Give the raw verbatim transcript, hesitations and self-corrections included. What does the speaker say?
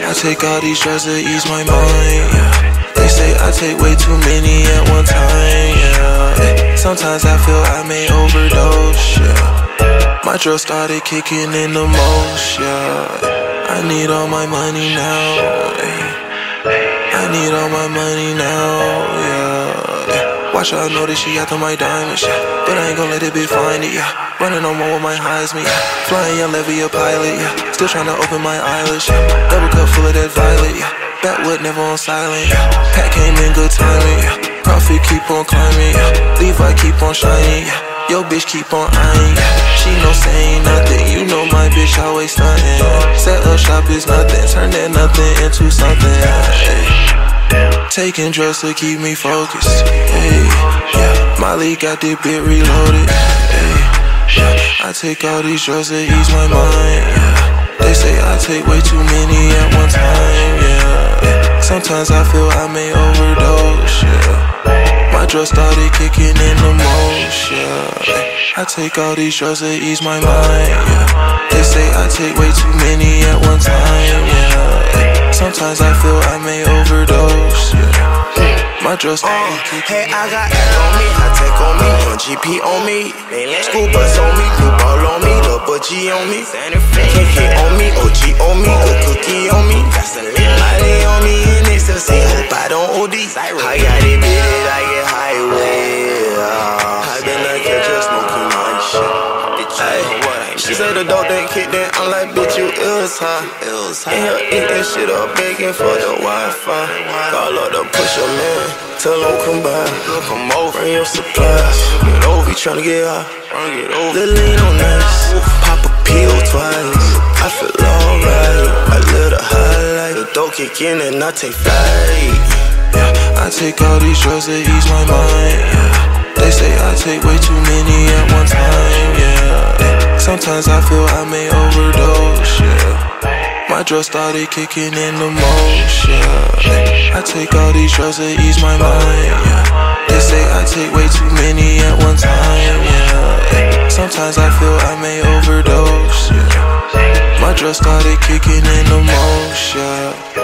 I take all these drugs to ease my mind, yeah. They say I take way too many at one time, yeah. Sometimes I feel I may overdose, yeah. My drugs started kicking in the most, yeah. I need all my money now, yeah. I need all my money now, yeah. Watch her, I know that she after my diamonds, yeah. But I ain't gon' let it be find it, yeah. Running on more with my highs, me, yeah. Flying young Levi, a pilot, yeah. Still tryna open my eyelids, yeah. Double cup full of that violet, yeah. Backwood never on silent, yeah. Pat came in good timing, yeah. Profit keep on climbing, yeah. Levi keep on shining, yeah. Yo bitch keep on eyeing, yeah. She no saying nothing, you know my bitch always stuntin', yeah. Set up shop is nothing, turn that nothing into something, yeah. Taking drugs to keep me focused, hey, yeah. Molly got the bit reloaded, hey, yeah. I take all these drugs to ease my mind, yeah. They say I take way too many at one time, yeah. Sometimes I feel I may overdose, yeah. My drugs started kicking in the most, yeah. I take all these drugs to ease my mind, yeah. They say I take way too many at one time, yeah. Sometimes I feel I may overdose, yeah. My drugs started kicking in. Hey, I got air on me, high tech on me, one G P on me, school bus on me, blue ball on me, double G on me, K K on me, O G on me, good cookie on me, Molly on me, and they still say hope I don't O D. I got it, beat it, I get high with. I been like you just smoking my shit. She said the dope didn't kick then, I'm like, bitch, you is high. In here eating shit up, begging for the Wi-Fi. Call up the pusher, man, tell him come by. Come over, bring your supplies. Get over, you tryna get high. The lean on nice, pop a pill twice. I feel alright, I live the highlight. The dope kick in and I take flight. Yeah, I take all these drugs to ease my mind, yeah. They say I take way too many at one time, yeah. Sometimes I feel I may overdose, yeah. My drugs started kicking in the most, yeah. I take all these drugs to ease my mind, yeah. They say I take way too many at one time, yeah. Sometimes I feel I may overdose, yeah. My drugs started kicking in the most, yeah.